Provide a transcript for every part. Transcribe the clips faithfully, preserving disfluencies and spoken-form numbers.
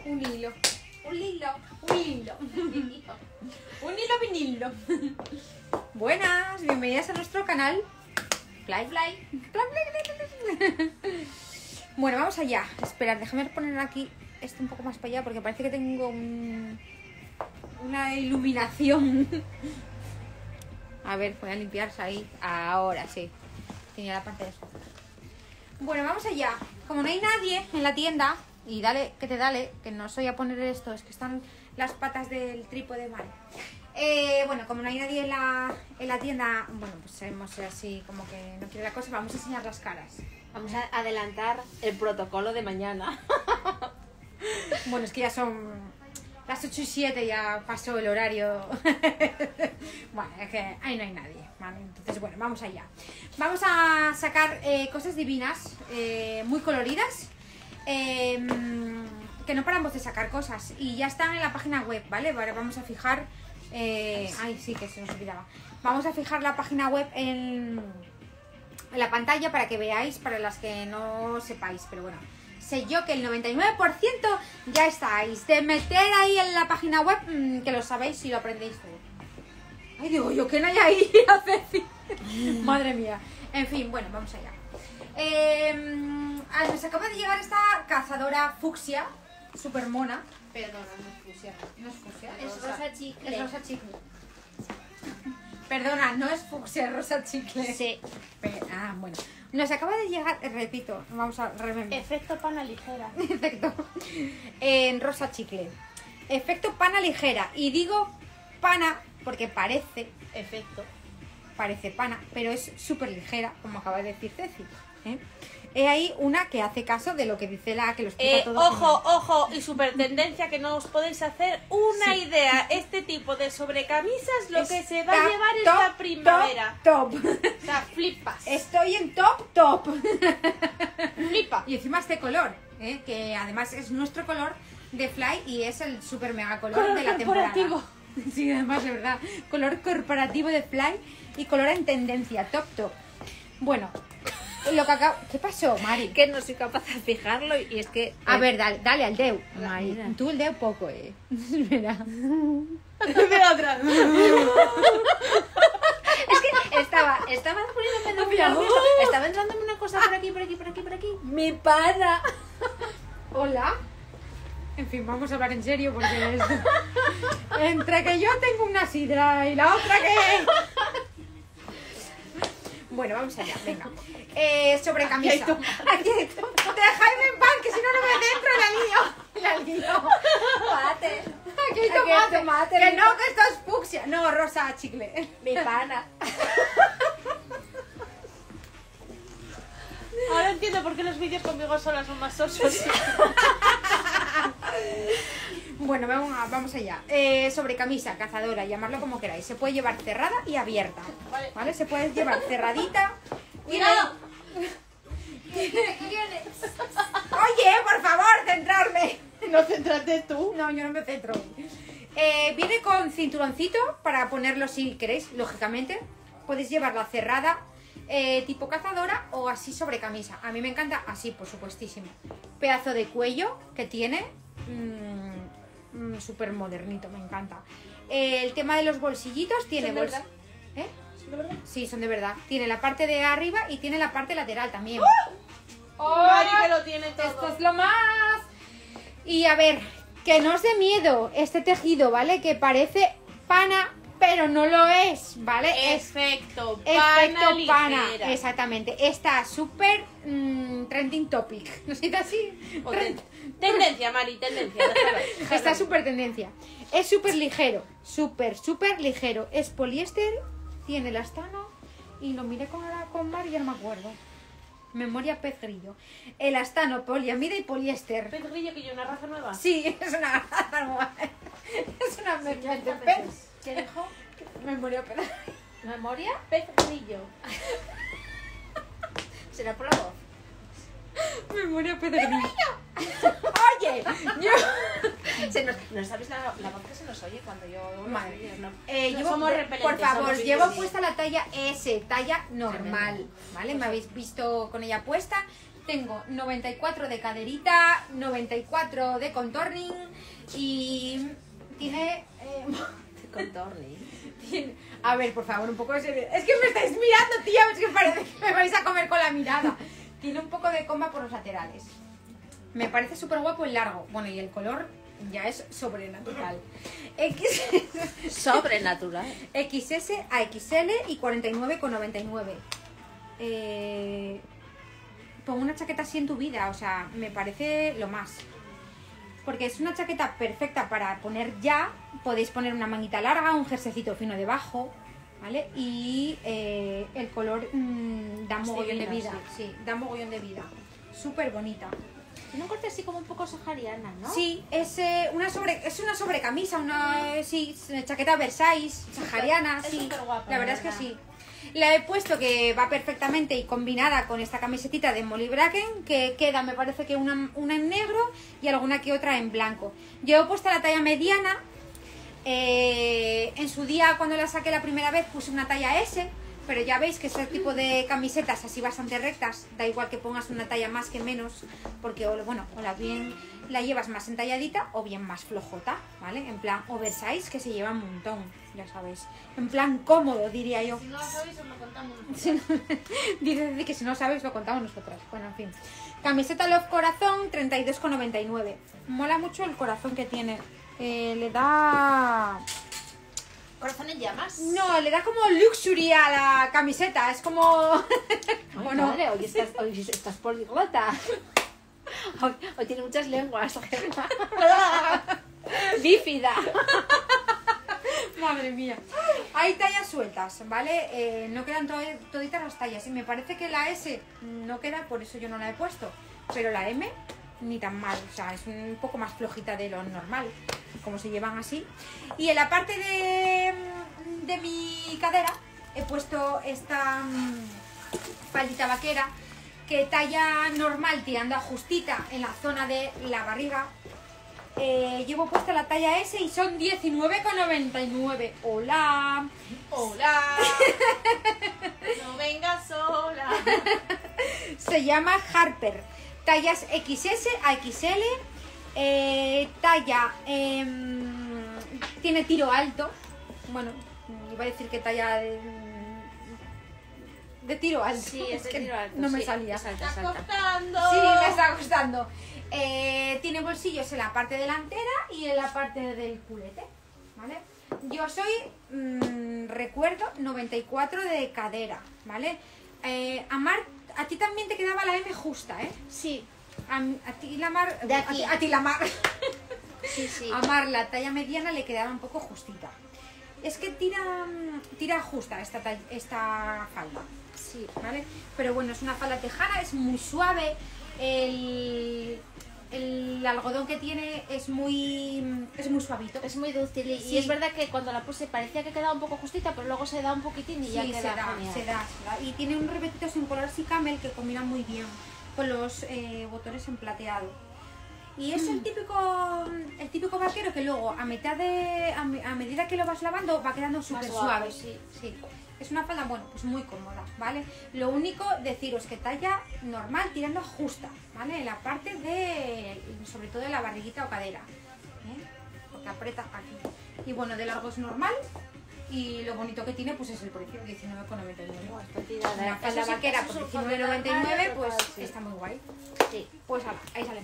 Un hilo. Un hilo. Un hilo. Un hilo vinilo. Buenas, bienvenidas a nuestro canal. Fly, fly. Fly, fly, fly, fly. Bueno, vamos allá. Esperad, déjame poner aquí esto un poco más para allá porque parece que tengo un... una iluminación. A ver, voy a limpiarse ahí. Ahora sí. Tenía la parte de eso. Bueno, vamos allá. Como no hay nadie en la tienda, y dale, que te dale, que no soy a poner esto, es que están las patas del trípode mal. Eh, bueno, como no hay nadie en la, en la tienda, bueno, pues hemos así como que no quiere la cosa, vamos a enseñar las caras. Vamos a adelantar el protocolo de mañana. Bueno, es que ya son las ocho y siete, ya pasó el horario. Bueno, es que ahí no hay nadie, ¿vale? Entonces, bueno, vamos allá. Vamos a sacar eh, cosas divinas, eh, muy coloridas, eh, que no paramos de sacar cosas. Y ya están en la página web, ¿vale? Vale, vamos a fijar... Eh, ay, sí, que se nos olvidaba. Vamos a fijar la página web en, en la pantalla para que veáis, para las que no sepáis, pero bueno, sé yo que el noventa y nueve por ciento ya estáis. De meter ahí en la página web, mmm, que lo sabéis y lo aprendéis todo. Ay, digo yo, que no hay ahí a Ceci. Madre mía. En fin, bueno, vamos allá. Eh, nos acaba de llegar esta cazadora fucsia, super mona. Perdona, no es fucsia. No es fucsia, Es rosa chicle. Es rosa chicle. Perdona, no es fucsia, es rosa chicle. Sí. Pero, ah, bueno. Nos acaba de llegar, eh, repito, vamos a remembrar. Efecto pana ligera. Efecto. En rosa chicle. Efecto pana ligera. Y digo pana porque parece, Efecto. parece pana, pero es súper ligera, como acaba de decir Ceci. ¿eh? He ahí una que hace caso de lo que dice la que lo explica Eh, todo. ojo, ojo, y super tendencia que no os podéis hacer una Sí. idea. Este tipo de sobrecamisas lo que se va a Está llevar top, esta primavera. Top, top. O sea, flipas. Estoy en top, top. Flipa. Y encima este color, ¿eh? Que además es nuestro color de Fly y es el super mega color, Color de la temporada. corporativo. Sí, además de verdad. Color corporativo de Fly y color en tendencia, top, top. Bueno, lo que acabo... ¿Qué pasó, Mari? Que no soy capaz de fijarlo y es que... A ver, dale, dale al deu. Mari, Mari, tú el deu poco, eh. Espera. Mira otra. Es que estaba, estaba poniéndome muy nerviosa. Estaba entrándome una cosa por aquí, por aquí, por aquí, por aquí. Mi pana. Hola. En fin, vamos a hablar en serio porque es... entre que yo tengo una sidra y la otra que... Bueno, vamos allá, venga. Eh, sobre camisa. Aquí hay tomate. Aquí hay tomate. Dejadme en pan, que si no, no me centro en la lío. La lío. Tomate. Aquí hay tomate. Aquí hay tomate, Que mi no, que esto es fucsia. No, rosa chicle. Mi pana. Ahora entiendo por qué los vídeos conmigo solas son más sosos. Bueno, vamos, a- vamos allá. Eh, sobre camisa, cazadora, llamarlo como queráis. Se puede llevar cerrada y abierta. Vale. ¿Vale? Se puede llevar cerradita. ¡Cuidado! Oye, por favor, centrarme. No céntrate tú. No, yo no me centro. Eh, viene con cinturoncito para ponerlo si queréis, lógicamente. Podéis llevarla cerrada, eh, tipo cazadora o así sobre camisa. A mí me encanta así, por supuestísimo. Pedazo de cuello que tiene. Mmm, mmm, súper modernito, me encanta. Eh, el tema de los bolsillitos tiene ¿Son de bols- verdad? ¿Eh? ¿De verdad? Sí, son de verdad. Tiene la parte de arriba y tiene la parte lateral también. Mari que lo tiene todo. Esto es lo más. Y a ver, que no os dé miedo este tejido, ¿vale? Que parece pana, pero no lo es, ¿vale? Es Efecto pana efecto ligera. pana. Exactamente. Está súper mmm, trending topic. ¿No se así? O ten- tendencia, Mari, tendencia. déjalo, déjalo. Está súper tendencia. Es súper ligero. Súper, súper ligero. Es poliéster, tiene elastano. Y lo miré con, la, con Mar y ya no me acuerdo. Memoria pez grillo. Elastano, poliamida y poliéster. Pez grillo, que yo una raza nueva. Sí, es una raza nueva. Es una mezcla entre pez. ¿Qué dijo? Memoria pez. Memoria pez grillo. ¿Será por la voz? Memoria pez grillo. Oye, yo... Se nos, ¿no sabéis la, la voz que se nos oye cuando yo hago los Vale. vídeos? No, Eh, no llevo- somos por repelentes. favor, somos llevo vídeos. puesta la talla S, talla normal, ¿vale? Me habéis visto con ella puesta tengo noventa y cuatro de caderita, noventa y cuatro de contorning y tiene... Eh, Contorning. tiene- a ver, por favor, un poco de seriedad. Es que me estáis mirando, tía, es que parece que me vais a comer con la mirada. Tiene un poco de comba por los laterales. Me parece súper guapo el largo. Bueno, y el color ya es sobrenatural. X... Sobrenatural. X S a X L y cuarenta y nueve con noventa y nueve. Eh, pon una chaqueta así en tu vida, o sea, me parece lo más. Porque es una chaqueta perfecta para poner ya. Podéis poner una manguita larga, un jerseycito fino debajo, ¿vale? Y eh, el color mmm, da mogollón de vida. Sí, sí, da mogollón de vida. Súper bonita. Tiene un corte así como un poco sahariana, ¿no? Sí, es, eh, una sobre, es una sobrecamisa, una eh, sí, chaqueta Versailles, sahariana, Es sí. superguapa, La verdad la es que verdad. sí. La he puesto que va perfectamente y combinada con esta camisetita de Molly Bracken, que queda, me parece que una, una en negro y alguna que otra en blanco. Yo he puesto la talla mediana. Eh, en su día, cuando la saqué la primera vez, puse una talla S. Pero ya veis que ese tipo de camisetas así bastante rectas, da igual que pongas una talla más que menos, porque o, bueno, o la bien la llevas más entalladita o bien más flojota, ¿vale? En plan oversize, que se lleva un montón, ya sabéis. En plan cómodo, diría yo. Si no lo sabéis, os lo contamos. Si no- Dice que si no sabéis lo contamos nosotras. Bueno, en fin. Camiseta Love Corazón, treinta y dos con noventa y nueve. Mola mucho el corazón que tiene. Eh, le da... Corazón en llamas. No, le da como luxury a la camiseta. Es como... Ay, ¿O no? madre, hoy estás, hoy estás poliglota. Hoy, hoy tiene muchas lenguas. Bífida. Madre mía. Hay tallas sueltas, ¿vale? Eh, no quedan to- toditas las tallas. Y me parece que la S no queda, por eso yo no la he puesto. Pero la M ni tan mal. O sea, es un poco más flojita de lo normal, como se llevan así. Y en la parte de, de mi cadera he puesto esta mm, faldita vaquera, que talla normal tirando a justita en la zona de la barriga. Eh, llevo puesta la talla S y son diecinueve con noventa y nueve. ¡Hola! Hola. No vengas sola. Se llama Harper. Tallas X S a X L. Eh, talla... em, tiene tiro alto. Bueno, iba a decir que talla de, de tiro alto. Sí, es de que tiro alto. no me sí. salía. Salta, Está salta. costando. Sí, me está gustando. Eh, tiene bolsillos en la parte delantera y en la parte del culete, ¿vale? Yo soy, mmm, recuerdo, noventa y cuatro de cadera, ¿vale? Eh, Amar, a ti también te quedaba la M justa, ¿eh? Sí, A, a ti la Mar... De aquí. A ti, a ti la Mar... sí, sí. A Mar, la talla mediana le quedaba un poco justita. Es que tira, tira justa esta, tall- esta falda. Sí. ¿Vale? Pero bueno, es una falda tejana, es muy suave, el, el algodón que tiene es muy, es muy suavito. Es muy dúctil y, Sí. y es verdad que cuando la puse parecía que quedaba un poco justita, pero luego se da un poquitín y Sí, ya se queda da, genial. se da, se da. Y tiene un rebetito sin color así camel que combina muy bien con los eh, botones en plateado. Y es el típico el típico vaquero que luego a mitad de a, me- a medida que lo vas lavando va quedando súper guapo, suave. sí. Sí. Es una falda, bueno, pues muy cómoda, ¿vale? Lo único, deciros que talla normal tirando justa, ¿vale? En la parte de, sobre todo de la barriguita o cadera, ¿eh? Porque aprieta aquí. Y bueno, de largo es normal y lo bonito que tiene pues es el precio, diecinueve con noventa y nueve. Buah, está tirada. Una falda Eso sí- vaquera eso por es un diecinueve con noventa y nueve, fondo de pues armario, sí. está muy guay. Sí. Pues ala, ahí salen.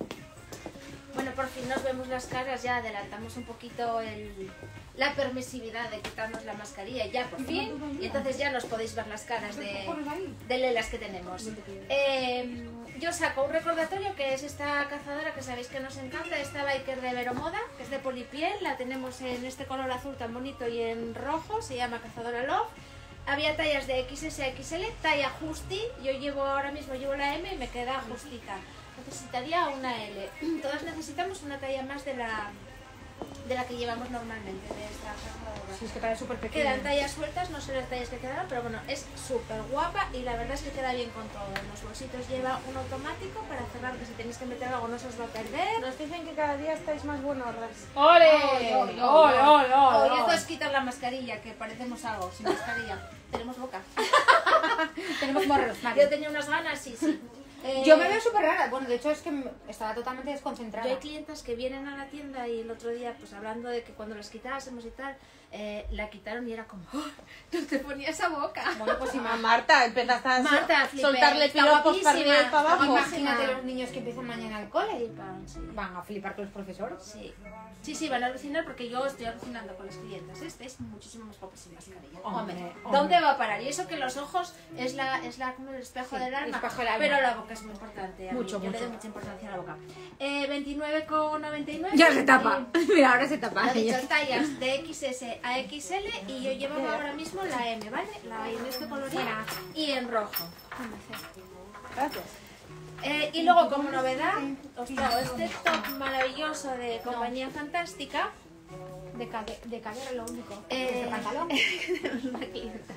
Bueno, por fin nos vemos las caras, ya adelantamos un poquito el, la permisividad de quitarnos la mascarilla, ya por fin, y entonces ya nos podéis ver las caras de, de lelas que tenemos. Eh, yo saco un recordatorio que es esta cazadora que sabéis que nos encanta, esta biker de Veromoda, que es de polipiel, la tenemos en este color azul tan bonito y en rojo, se llama Cazadora Love. Había tallas de X S a X L, talla justi, yo llevo ahora mismo llevo la M y me queda justita. Necesitaría una L. Todas necesitamos una talla más de la de la que llevamos normalmente, de esta cazadora. Sí, es que queda súper pequeño. Quedan tallas sueltas, no sé las tallas que quedaron, pero bueno, es súper guapa y la verdad es que queda bien con todo. En los bolsitos lleva un automático para cerrar, que si tenéis que meter algo no se os va a perder. Nos dicen que cada día estáis más buenorras. ¡Ole! ¡Ole, ole, ¡Ole, ole, Hoy ole! esto es quitar la mascarilla, que parecemos algo, sin mascarilla. Tenemos boca. Tenemos morros, Yo Mario. tenía unas ganas, sí, sí. Eh, Yo me veo súper rara. Bueno, de hecho es que me- estaba totalmente desconcentrada. Yo hay clientas que vienen a la tienda y el otro día, pues hablando de que cuando las quitásemos y tal, eh, la quitaron y era como, ¡oh! No te ponía esa boca. Bueno, pues A ima- Marta, empezaste a Marta, sol- flipé, soltarle está piropos para arriba y guapísima, para abajo. está imagínate los niños que empiezan mañana al cole. Flipan, sí. Van a flipar con los profesores. Sí. Sí, sí, van a alucinar porque yo estoy alucinando con las clientas. Este es muchísimo más guapo sin mascarilla. Hombre, Hombre, hombre. ¿dónde va a parar? Y eso que los ojos es la, es la como el espejo Sí, del alma, el espejo del alma. pero la boca es muy importante. a mí. Mucho, yo le mucho. doy mucha importancia a la boca. Eh, veintinueve con noventa y nueve. Ya se tapa. Mira, ahora se tapa. Lo dicho, tallas de equis ese a equis ele y yo llevo ahora mismo la eme, ¿vale? La en este colorido y en rojo. Gracias. Eh, y luego, como novedad, os traigo este top maravilloso de Compañía Fantástica. De, cade de cadera lo único. Eh, Este pantalón. Una clienta.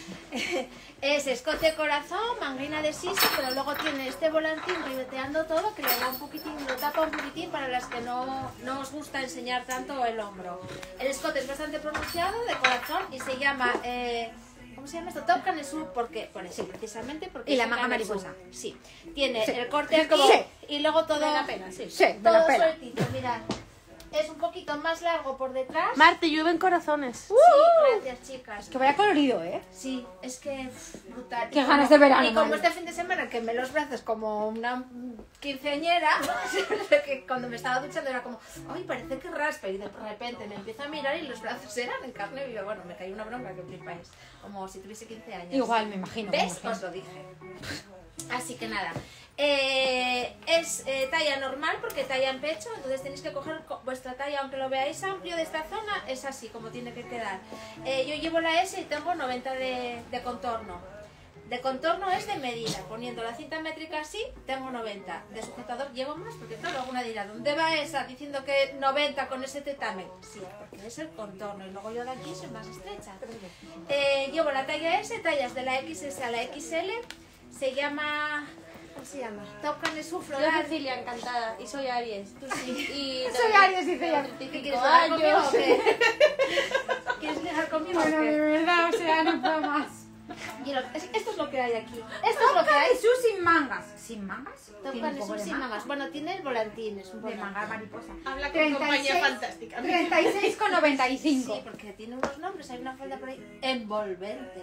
Es escote corazón, manguina de sisi, pero luego tiene este volantín ribeteando todo que le da un poquitín, lo tapa un poquitín para las que no, no os gusta enseñar tanto el hombro. El escote es bastante pronunciado, de corazón, y se llama... Eh, ¿Cómo se llama esto? Top Canesú, porque, por eso, precisamente porque... Y es la un manga canesú. mariposa. Sí. Tiene Sí. el corte Sí, aquí como- Sí. y luego todo... Me da pena, sí. Sí, me Todo la pela. sueltito, mirad. Es un poquito más largo por detrás. Marte, llueven corazones. Sí, gracias, chicas. Que vaya colorido, ¿eh? Sí, es que uf, brutal. Qué Y ganas como- de verano, Y como madre. este fin de semana quemé los brazos como una quinceañera, que cuando me estaba duchando era como, ay, parece que raspa. Y de repente me empiezo a mirar y los brazos eran en carne viva. Bueno, me cayó una bronca que flipáis. Como si tuviese quince años. Igual, me imagino. me ¿Ves? imagino. Os lo dije. Así que nada. Eh, es eh, talla normal porque talla en pecho, entonces tenéis que coger co- vuestra talla, aunque lo veáis amplio de esta zona, es así como tiene que quedar. Eh, yo llevo la ese y tengo noventa de, de contorno. De contorno es de medida, poniendo la cinta métrica así, tengo noventa. De sujetador llevo más, porque claro, alguna dirá, ¿dónde va esa diciendo que noventa con ese tetame? Sí, porque es el contorno y luego yo de aquí soy más estrecha. Eh, llevo la talla S, tallas de la equis ese a la equis ele, se llama... ¿Cómo se llama? Top Canesú Yo Floral. Cecilia, encantada. Y soy Aries. Tú sí. Y Soy Aries, dice ella. ¿Qué ¿Qué quieres ligar conmigo o años? qué? ¿Quieres ligar conmigo o Bueno, de qué? verdad, o sea, no puedo más. Y lo- es- Esto es lo que hay aquí. Esto es lo que hay. Canesú sin mangas. ¿Sin mangas? Top Tiene un poco Canesú de sin manga. mangas. Bueno, tiene el volantín, es un De volantín. manga mariposa. Habla con treinta y Compañía seis Fantástica. treinta y seis con noventa y cinco. Sí, porque tiene unos nombres, hay una falda por ahí. Envolvente.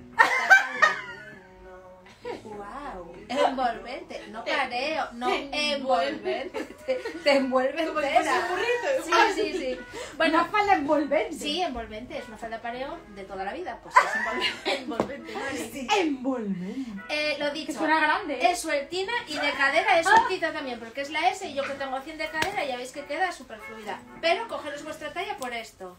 Wow, envolvente, no careo, no envolvente, te, te envuelve Como si fuese entera. un burrito. Sí, sí, sí. Bueno, Bueno, falda envolvente. sí, envolvente, es una falda pareo de toda la vida, pues es envolvente, envolvente, ¿no? Envolvente. Eh, lo Que dicho, suena grande, ¿eh? es sueltina y de cadera es sueltita también, porque es la S y yo que tengo cien de cadera ya veis que queda súper fluida. Pero cogeros vuestra talla por esto.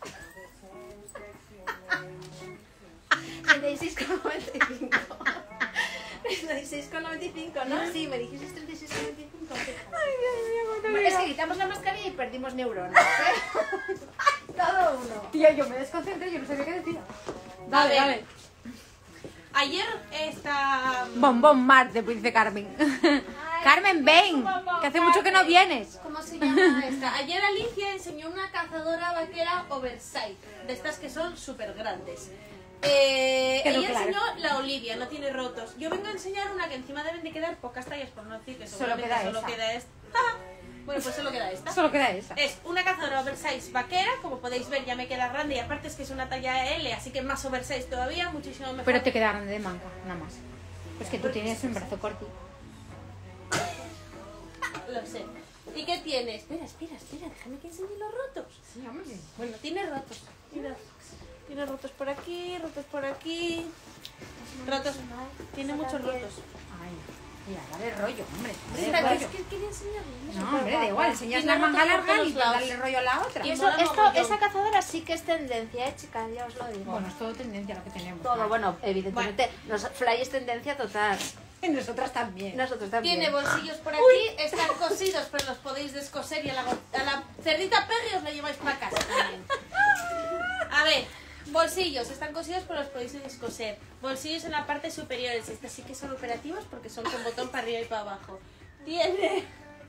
treinta y seis con noventa y cinco. treinta y seis con noventa y cinco, ¿no? Sí, me dijiste treinta y seis con noventa y cinco. Ay, Dios mío, Es que quitamos la mascarilla y perdimos neuronas, ¿eh? Todo uno. Tía, yo me desconcentré, yo no sabía qué decir. A ver. Ayer esta... Bombón Marte, pues dice Carmen. Carmen, ven, que hace mucho que no vienes. ¿Cómo se llama esta? Ayer Alicia enseñó una cazadora vaquera oversize, de estas que son súper grandes. Eh, Quedó ella claro. enseñó la Olivia, no tiene rotos. Yo vengo a enseñar una que encima deben de quedar pocas tallas, por no decir que Solo seguramente queda solo esa. queda esta. Bueno, pues solo queda esta. Solo queda esa. Es una cazadora oversize vaquera, como podéis ver ya me queda grande y aparte es que es una talla ele, así que más oversize todavía, muchísimo mejor. Pero te queda grande de manga, nada más. Pues que tú tienes un brazo corto. Lo sé. ¿Y qué tiene? Espera, espera, espera, déjame que enseñe los rotos. Sí, hombre. Bueno, tiene rotos. Mira, tiene rotos por aquí, rotos por aquí. Rotos. Tiene muchos rotos. Ay, mira, dale rollo, hombre. Sí, Dale pero es rollo. que quería enseñarles. No, hombre, da igual, enseñas Tiene la manga rotos por larga todos y pues lados. darle rollo a la otra. Y eso, mola esto, mogollón. esa cazadora sí que es tendencia, ¿eh, chicas? Ya os lo digo. Bueno, es todo tendencia lo que tenemos. Todo, bueno, evidentemente, nos, Fly es tendencia total. Y nosotras también. Nosotros también. Tiene bolsillos por aquí, están cosidos, pero los podéis descoser y a la, go- a la cerdita Perry os la lleváis para casa también. A ver, bolsillos, están cosidos, pero los podéis descoser. Bolsillos en la parte superior, estos sí que son operativos porque son con botón para arriba y para abajo. Tiene...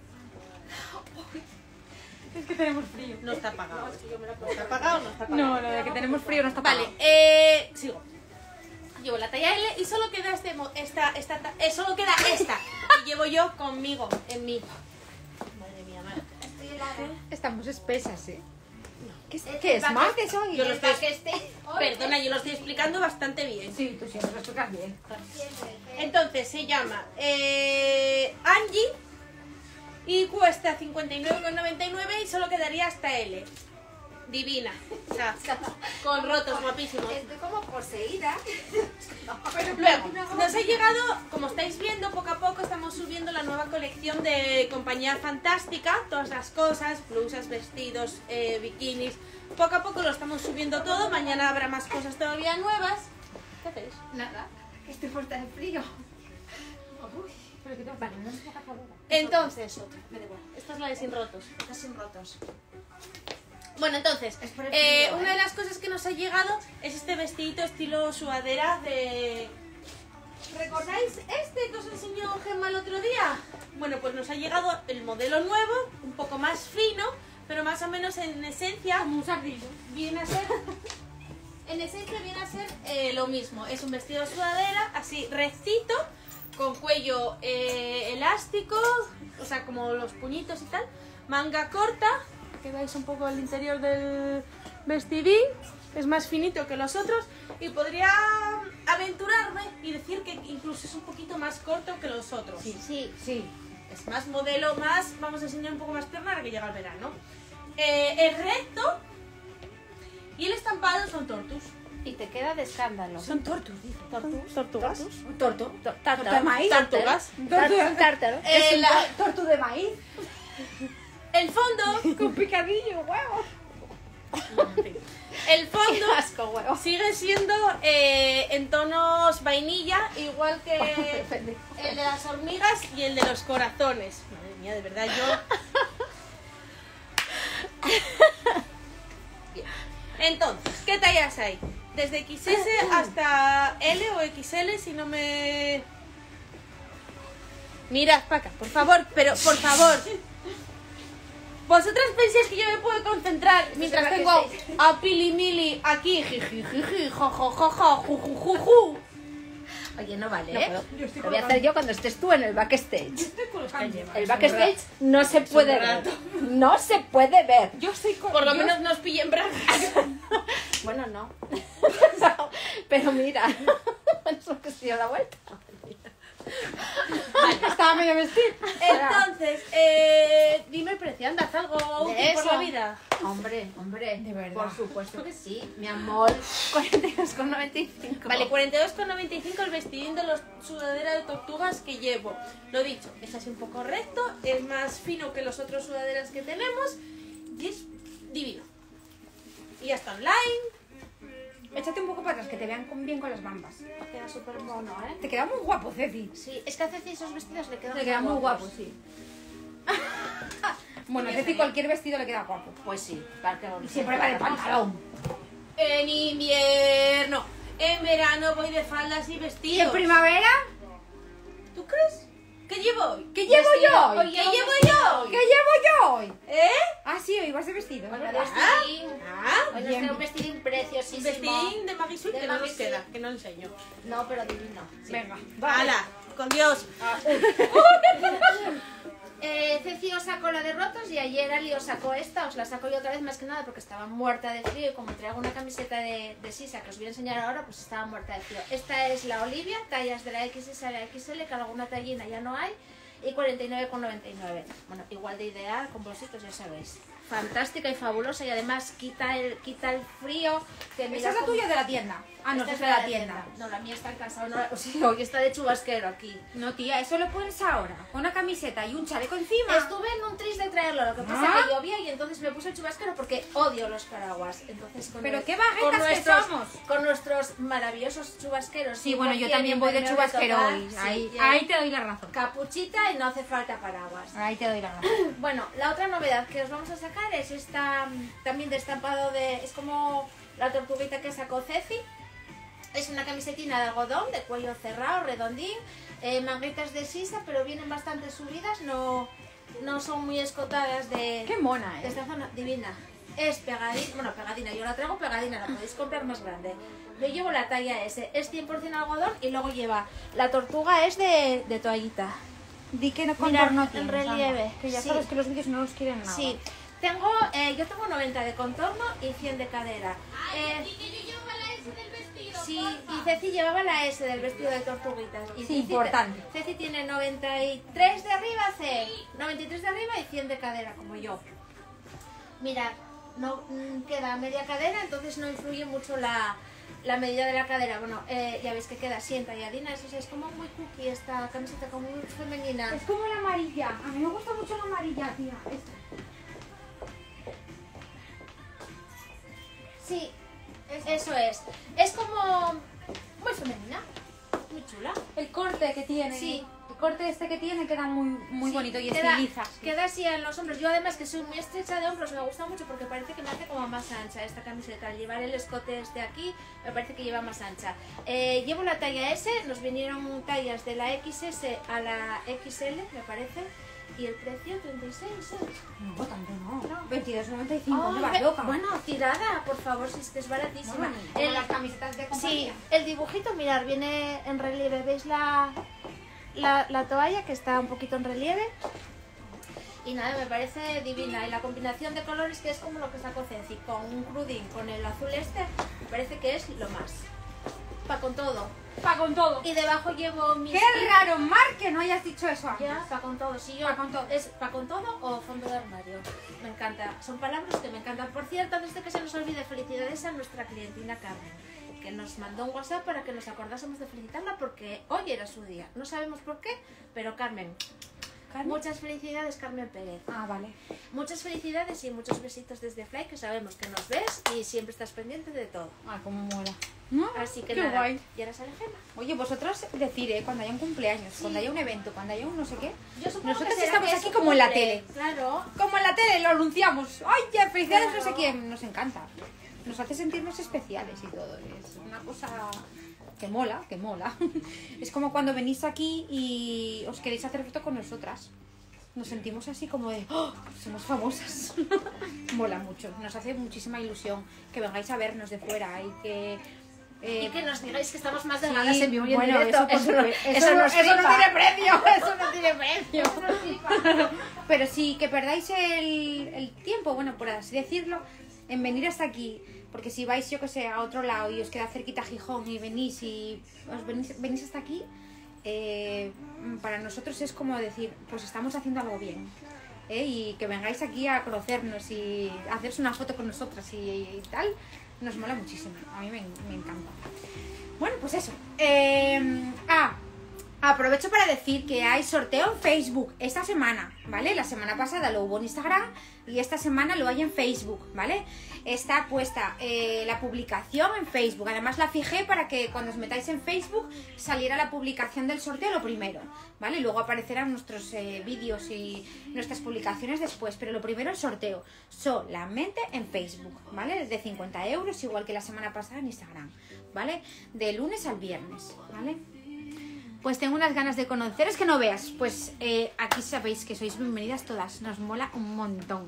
Es que tenemos frío. No está apagado. ¿Está apagado o no está apagado? No, lo de que tenemos frío no está Vale, pagado. eh, sigo. Llevo la talla ele y solo queda este, mo- esta, esta, ta- eh, solo queda esta. llevo yo conmigo, en mí. Madre mía, madre. Estoy helada. Estamos espesas, ¿eh? ¿Qué es, El ¿qué es paquete- más de eso? Yo lo El estoy- paquete. Perdona, yo lo estoy explicando bastante bien. Sí, tú siempre lo explicas bien. Entonces se llama eh, Angie y cuesta cincuenta y nueve con noventa y nueve y solo quedaría hasta L. Divina. O sea, con rotos guapísimos. Estoy como poseída. Luego, nos ha llegado, como estáis viendo, poco a poco estamos subiendo la nueva colección de Compañía Fantástica, todas las cosas, blusas, vestidos, eh, bikinis, poco a poco lo estamos subiendo todo, mañana habrá más cosas todavía nuevas. ¿Qué hacéis? Nada, que estoy muerta de frío. Vale, no es poca favor. Entonces, Me da igual. esta es la de sin rotos. Estás sin rotos. Bueno, entonces, Es por el eh, frío, una ¿eh? de las cosas que nos ha llegado es este vestidito estilo sudadera de... ¿Recordáis este que os enseñó Gemma el otro día? Bueno, pues nos ha llegado el modelo nuevo, un poco más fino, pero más o menos en esencia Como un sardillo. viene a ser... En esencia viene a ser eh, lo mismo. Es un vestido sudadera, así rectito, con cuello eh, elástico, o sea, como los puñitos y tal, manga corta, que veis un poco el interior del vestidín, es más finito que los otros, y podría aventurarme y decir que incluso es un poquito más corto que los otros. Sí, sí, sí. Es más modelo, más, vamos a enseñar un poco más pierna ahora que llega el verano. Eh, es recto y el estampado son tortus. Y te queda de escándalo. Son tortus, dice. ¿Tortus? ¿Tortugas? Un torto. Tartar. ¿Torto de maíz? Tortugas. Un torto de- Tártaro. Eh, Es un la- tor- torto de maíz. el fondo, Con picadillo, huevo. el fondo Asco, huevo. sigue siendo eh, en tonos vainilla, igual que el de las hormigas y el de los corazones. Madre mía, de verdad, yo... Bien. Entonces, ¿qué tallas hay? Desde equis ese hasta L o equis ele, si no me... Mirad para acá, por favor, pero por favor. Vosotras pensáis que yo me puedo concentrar mientras verdad que tengo sí. a Pili Mili aquí, jiji, jiji, jo, jo, jo, jo, ju, ju, ju, ju. Oye, no vale, No ¿eh? puedo. Yo estoy Lo voy a colgando. hacer yo cuando estés tú en el backstage. Estoy colgando. El backstage no se puede ver. rato. No se puede ver. Yo estoy con... Por lo yo- menos nos pillen bragas. Bueno, no. Pero mira, es lo que se dio la vuelta. Estaba medio vestido. Entonces, eh, dime precio, anda, haz algo útil De por eso. la vida. Hombre, hombre. De verdad. Por supuesto que sí, mi amor. cuarenta y dos con noventa y cinco. Vale, cuarenta y dos con noventa y cinco el vestidín de los sudadera de tortugas que llevo. Lo dicho, es así un poco recto, es más fino que los otros sudaderas que tenemos y es divino. Y ya está online. Échate un poco para atrás, que te vean con- bien con las bambas. Queda súper mono, ¿eh? Te queda muy guapo, Ceci. Sí, es que a Ceci esos vestidos le quedan Le queda muy guapo, sí. Bueno, a Bien, Ceci bien. cualquier vestido le queda guapo. Pues sí, para que Y siempre va de pantalón. En invierno, en verano voy de faldas y ¿Y en vestidos. primavera? ¿Tú crees? ¿Qué llevo hoy? ¿Qué llevo yo hoy? ¿Qué llevo yo hoy? ¿Qué llevo yo hoy? ¿Eh? Ah, sí, hoy vas de vestido. Bueno, ¿verdad? vestidín. Ah, Hoy nos bien. queda un vestidín preciosísimo. un vestidín de Maggie Sweet De que no nos Maggie Sweet. queda, que no enseño. No, pero divino. Venga. ¡Hala! ¡Con Dios! Eh, Ceci os sacó la de rotos y ayer Ali os sacó esta. Os la saco yo otra vez más que nada porque estaba muerta de frío y como traigo una camiseta de, de Sisa que os voy a enseñar ahora, pues estaba muerta de frío. Esta es la Olivia, tallas de la equis ese a la equis ele, que alguna tallina ya no hay, y cuarenta y nueve con noventa y nueve. Bueno, igual de ideal, con bolsitos, ya sabéis. Fantástica y fabulosa y además quita el, quita el frío. Que mira Esa es la cómo- tuya de la tienda. Ah, no, Esta esa es de la tienda. No, la mía está en casa. No, o sea, hoy está de chubasquero aquí. No, tía, eso lo pones ahora. Con una camiseta y un chaleco encima. Estuve en un tris de traerlo, lo que pasa Ah. es que llovía y entonces me puse el chubasquero porque odio los paraguas. Entonces con Pero el- qué bajetas con que nuestros, somos. Con nuestros maravillosos chubasqueros. Sí, bueno, yo cien también voy de noventa y nueve chubasquero total, hoy. sí, Ahí, y ahí te doy la razón. capuchita y no hace falta paraguas. Ahí te doy la razón. Bueno, la otra novedad que os vamos a sacar es esta mm, también de estampado de... Es como la tortuguita que sacó Ceci. Es una camisetina de algodón, de cuello cerrado, redondín, eh, manguitas de sisa, pero vienen bastante subidas, no, no son muy escotadas de, Qué mona, de eh. esta zona. Divina. Es pegadina, bueno, pegadina, yo la traigo pegadina, la podéis comprar más grande. Yo llevo la talla S, es cien por cien algodón y luego lleva, la tortuga es de, de toallita. Di que no Mira, contorno en tienes, relieve, anda, que ya sí. sabes que los vídeos no los quieren nada. Sí, tengo, eh, yo tengo noventa de contorno y cien de cadera. Eh, sí, y Ceci llevaba la S del vestido de tortuguitas. Y Sí, Ceci, importante. Ceci tiene noventa y tres de arriba, C, noventa y tres de arriba y cien de cadera, como yo. Mira, no mm, queda media cadera, entonces no influye mucho la, la medida de la cadera. Bueno, eh, ya ves que queda así en talladina, eso sí, es como muy cookie esta camiseta, como muy femenina. Es como la amarilla. A mí me gusta mucho la amarilla, tía. Esta. Sí, eso es. Es como muy femenina, muy chula. El corte que tiene. Sí. El corte este que tiene queda muy, muy Sí, bonito y queda, estiliza. Sí. Queda así en los hombros. Yo además que soy muy estrecha de hombros me gusta mucho porque parece que me hace como más ancha esta camiseta. Al llevar el escote este aquí me parece que lleva más ancha. Eh, llevo la talla S, nos vinieron tallas de la equis ese a la equis ele me parece. Y el precio treinta y seis, ¿eh? No, tanto no. No. veintidós noventa y cinco, Oh, me vas ve- loca. Bueno, tirada, por favor, si es que es baratísima. Bueno, El- como las camisetas de Sí, compañía. el dibujito, mirar, viene en relieve. ¿Veis la, la, la toalla que está un poquito en relieve? Y nada, me parece divina. Y la combinación de colores que es como lo que sacó Ceci, con un crudín, con el azul este, me parece que es lo más. Pa' con todo. Pa' con todo. Y debajo llevo mis... Qué raro, Mar, que no hayas dicho eso antes. Ya, pa' con todo. Si yo, Pa' con todo. ¿Es pa' con todo o fondo de armario? Me encanta. Son palabras que me encantan. Por cierto, antes de que se nos olvide, felicidades a nuestra clientina Carmen, que nos mandó un WhatsApp para que nos acordásemos de felicitarla porque hoy era su día. No sabemos por qué, pero Carmen, ¿Carmen? muchas felicidades, Carmen Pérez. Ah, vale. Muchas felicidades y muchos besitos desde Fly, que sabemos que nos ves y siempre estás pendiente de todo. Ah, cómo mola. ¿No? Así que Qué nada, guay. y ahora sale Gemma. Oye, vosotros decir, ¿eh? Cuando haya un cumpleaños, Sí. cuando haya un evento, cuando haya un no sé qué. Yo supongo Nosotros que será estamos que aquí es como en la cumple. tele. Claro. Como en la tele, lo anunciamos. ¡Ay, ya! Felicidades, Claro. no sé quién. Nos encanta. Nos hace sentirnos especiales y todo. Es una cosa que mola, que mola. Es como cuando venís aquí y os queréis hacer foto con nosotras. Nos sentimos así como de, ¡oh! Somos famosas. Mola mucho. Nos hace muchísima ilusión que vengáis a vernos de fuera y que... eh, Y que nos digáis que estamos más sí, delgadas en vivo y en bueno, directo. eso, por Eso, no, supuesto. eso, Eso no- nos eso no flipa. tiene precio. Eso no tiene precio. Eso nos flipa. Pero sí, que perdáis el, el tiempo, bueno, por así decirlo, en venir hasta aquí. Porque si vais, yo que sé, a otro lado y os queda cerquita Gijón y venís y os venís, venís hasta aquí, eh, para nosotros es como decir, pues estamos haciendo algo bien. ¿eh? Y que vengáis aquí a conocernos y a haceros una foto con nosotras y, y tal, nos mola muchísimo. A mí me, me encanta. Bueno, pues eso. Eh, ah, aprovecho para decir que hay sorteo en Facebook esta semana, ¿vale? La semana pasada lo hubo en Instagram y esta semana lo hay en Facebook, ¿vale? Está puesta eh, la publicación en Facebook. Además la fijé para que cuando os metáis en Facebook saliera la publicación del sorteo lo primero, ¿vale? Luego aparecerán nuestros eh, vídeos y nuestras publicaciones después, pero lo primero el sorteo, solamente en Facebook, ¿vale? De cincuenta euros, igual que la semana pasada en Instagram, ¿vale? De lunes al viernes, ¿vale? Pues tengo unas ganas de conoceros que no veas. Pues eh, aquí sabéis que sois bienvenidas todas. Nos mola un montón.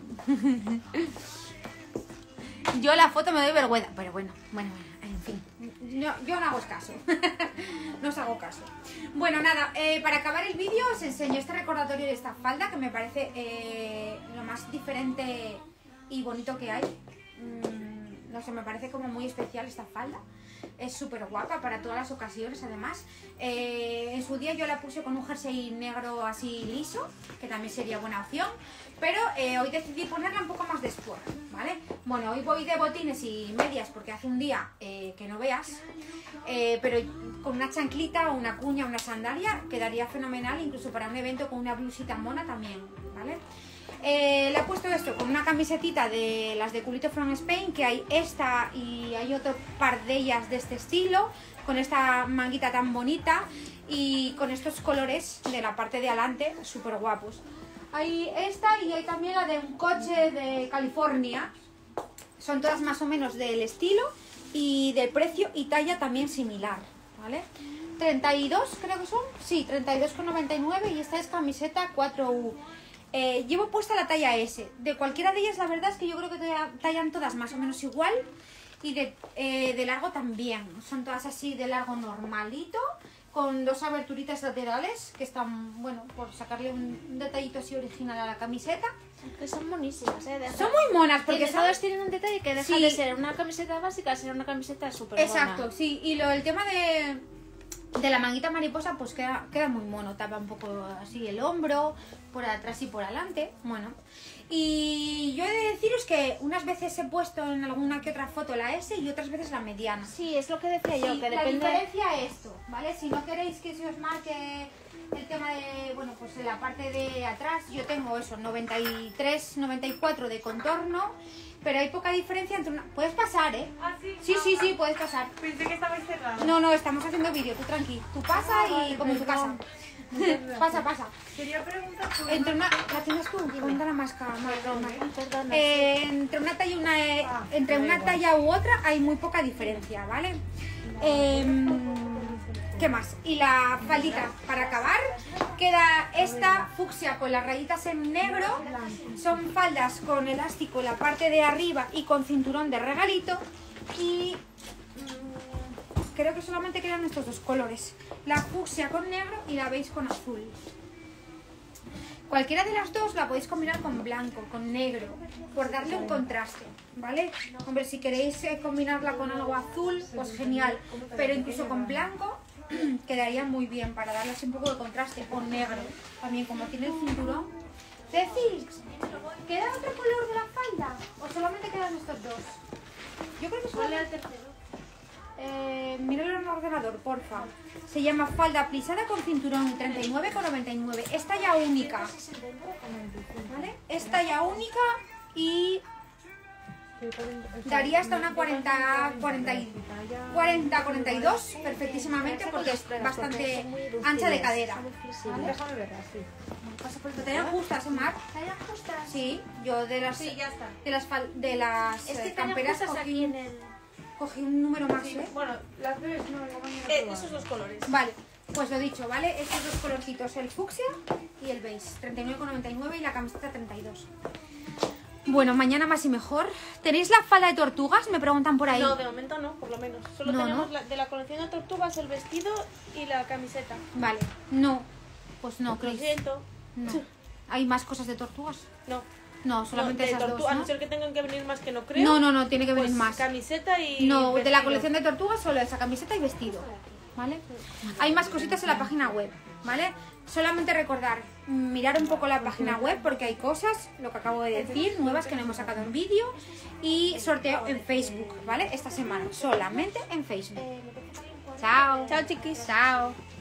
Yo la foto me doy vergüenza. Pero bueno, bueno, bueno, en fin. Yo, yo no hago caso. No os hago caso. Bueno, nada, eh, para acabar el vídeo os enseño este recordatorio de esta falda que me parece eh, lo más diferente y bonito que hay. Mm, no sé, me parece como muy especial esta falda. Es súper guapa para todas las ocasiones, además. Eh, en su día yo la puse con un jersey negro así liso, que también sería buena opción. Pero eh, hoy decidí ponerla un poco más de sport, ¿vale? Bueno, hoy voy de botines y medias porque hace un día eh, que no veas. Eh, pero con una chanclita, una cuña, una sandalia quedaría fenomenal, incluso para un evento con una blusita mona también, ¿vale? Eh, le he puesto esto con una camisetita de las de Culito from Spain, que hay esta y hay otro par de ellas de este estilo, con esta manguita tan bonita y con estos colores de la parte de adelante súper guapos. Hay esta y hay también la de un coche de California. Son todas más o menos del estilo y de precio y talla también similar, ¿vale? treinta y dos creo que son, sí, treinta y dos con noventa y nueve y esta es camiseta cuatro U. Eh, llevo puesta la talla S. De cualquiera de ellas la verdad es que yo creo que tallan todas más o menos igual. Y de, eh, de largo también. Son todas así de largo normalito, con dos aberturitas laterales que están, bueno, por sacarle un, un detallito así original a la camiseta. Que son monísimas, ¿eh? Deja- Son muy monas porque Porque son... todas tienen un detalle que deja Sí. de ser una camiseta básica a ser una camiseta súper Exacto, sí. Y lo, el tema de, de la manguita mariposa pues queda, queda muy mono. Tapa un poco así el hombro, por atrás y por adelante. Bueno. Y yo he de deciros que unas veces he puesto en alguna que otra foto la S y otras veces la mediana. Sí, es lo que decía yo, Sí, que la depende... diferencia es esto, ¿vale? Si no queréis que se os marque el tema de, bueno, pues en la parte de atrás, yo tengo eso, noventa y tres, noventa y cuatro de contorno, pero hay poca diferencia entre una... Puedes pasar, ¿eh? Ah, sí. Sí, sí, sí, puedes pasar. Pensé que estabais cerrados. No, no, estamos haciendo vídeo, tú tranqui. Tú pasa y como en tu casa. Pasa, pasa. Quería preguntar por Entre una... ¿La tienes tú? Ponte la máscara. Perdona, perdona. Eh, entre una talla y una eh, entre una talla u otra hay muy poca diferencia, ¿vale? Em, ¿Qué más? Y la faldita para acabar queda esta fucsia con las rayitas en negro. Son faldas con elástico en la parte de arriba y con cinturón de regalito. Y mm, creo que solamente quedan estos dos colores, la fucsia con negro y la beige con azul. Cualquiera de las dos la podéis combinar con blanco, con negro, por darle un contraste, ¿vale? Hombre, si queréis eh, combinarla con algo azul, pues genial, pero incluso con blanco quedaría muy bien para darle así un poco de contraste, con negro, también como tiene el cinturón. Decís, ¿queda otro color de la falda? ¿O solamente quedan estos dos? Yo creo que ¿Cuál era el solamente... tercero? Eh, míralo en el ordenador, porfa. Se llama falda plisada con cinturón, treinta y nueve con noventa y nueve. Es talla única, ¿vale? Es talla única y daría hasta una cuarenta, cuarenta, y- cuarenta, cuarenta y dos perfectísimamente porque es bastante ancha de cadera. ¿Vale? Déjame verla, sí. ¿Te dan justas, eh, Mar? ¿Tallas justas? Sí, yo de las, Sí, ya está. de las, fal- de las Es eh, que tallas camperas justas aquí cogí, en el... cogí un número más, ¿eh? Bueno, las bebés no, luego mañana Eh, probamos. esos dos colores. Vale, pues lo dicho, ¿vale? Estos dos colorcitos, el fucsia y el beige, treinta y nueve con noventa y nueve y la camiseta treinta y dos. Bueno, mañana más y mejor. ¿Tenéis la falda de tortugas? Me preguntan por ahí. No, de momento no, por lo menos. Solo No, tenemos ¿no? la- de la colección de tortugas el vestido y la camiseta. Vale, no. Pues no, Lo ¿creéis? siento. No. ¿Hay más cosas de tortugas? No. No, solamente no, de esas tortu- dos, A ¿no? no ser que tengan que venir más que no creo. No, no, no, tiene que venir pues más. Camiseta y. No, de la vestido. colección de tortugas solo esa camiseta y vestido, ¿vale? Hay más cositas en la página web, ¿vale? Solamente recordar, mirar un poco la página web porque hay cosas, lo que acabo de decir, nuevas que no hemos sacado en vídeo y sorteo en Facebook, ¿vale? Esta semana, solamente en Facebook. Chao. Chao, chiquis. Chao.